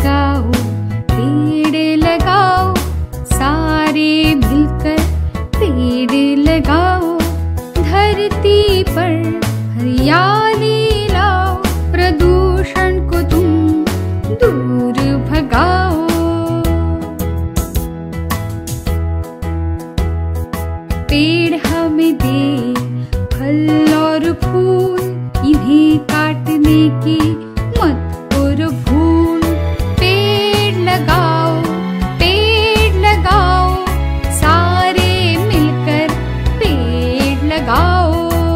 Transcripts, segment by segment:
लगाओ, पेड़ लगाओ, सारे मिलकर पेड़ लगाओ। धरती पर हरियाली लाओ, प्रदूषण को तुम दूर भगाओ। पेड़ हमें दे फल और फूल, इन्हें काटने की मत करो भूल। पेड़ लगाओ, पेड़ लगाओ, सारे मिलकर पेड़ लगाओ।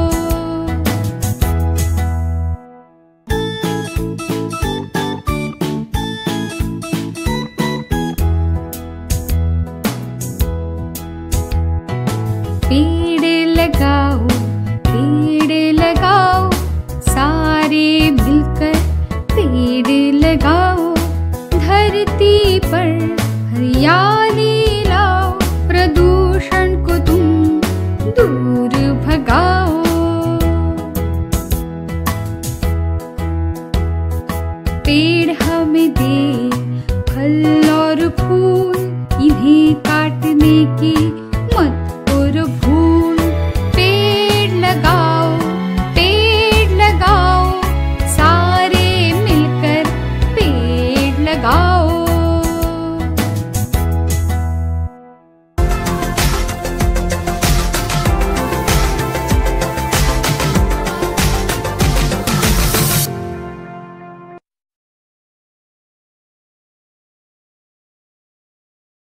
पेड़ लगाओ, पेड़ लगाओ, सारे मिलकर पेड़ लगाओ। धरती पर हरियाली लाओ, प्रदूषण को तुम दूर भगाओ। पेड़ हमें दे फल और फूल, इन्हें काटने की